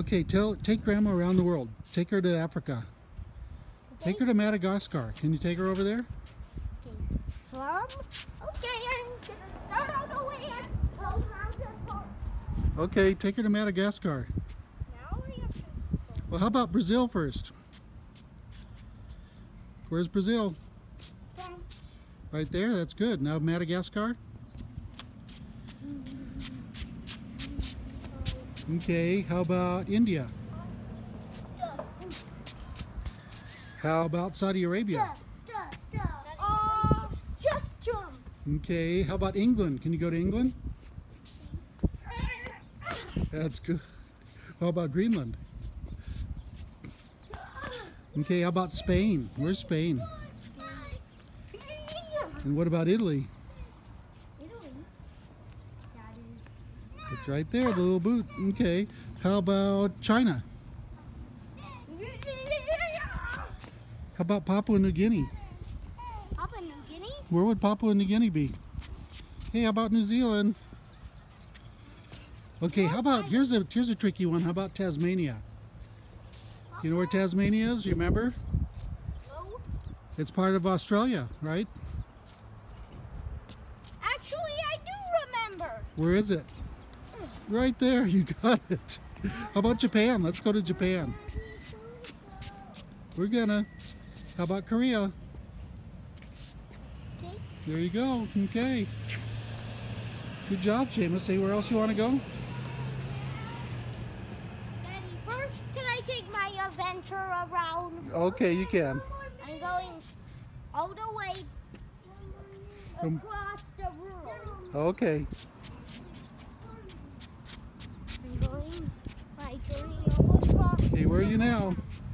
Okay, take Grandma around the world. Take her to Africa. Okay. Take her to Madagascar. Can you take her over there? Okay, I'm gonna start all the way and go around the park. Okay, take her to Madagascar. Now we have to go. Well, how about Brazil first? Where's Brazil? Okay. Right there, that's good. Now Madagascar. Okay, how about India? How about Saudi Arabia? Just jump. Okay, how about England? Can you go to England? That's good. How about Greenland? Okay, how about Spain? Where's Spain? And what about Italy? It's right there, the little boot. Okay, how about China? How about Papua New Guinea? Papua New Guinea? Where would Papua New Guinea be? Hey, how about New Zealand? Okay, how about, here's a tricky one. How about Tasmania? You know where Tasmania is? You remember? No. It's part of Australia, right? Actually, I do remember. Where is it? Right there, you got it. How about Japan? Let's go to Japan. We're gonna. How about Korea? Okay. There you go. Okay. Good job, Seamus. Say where else you want to go? Daddy, first, can I take my adventure around? Okay, you can. I'm going all the way across the room. Okay. I'm going my journey all across. Okay, where are you now?